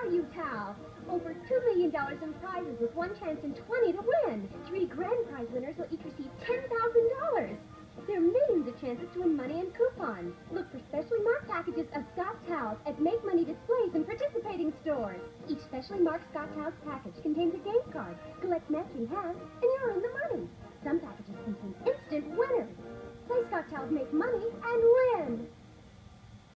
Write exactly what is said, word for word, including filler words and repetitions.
value towel. Over two million dollars in prizes with one chance in twenty to win. Three grand prize winners will each receive ten thousand dollars. There are millions of chances to win money and coupons. Look for specially marked packages of Scott towels at Make Money displays in participating stores. Each specially marked Scott towels package contains a game card. Collect matching halves, and you're in the money. Some packages contain instant winners. Play Scott towels, make money, and win.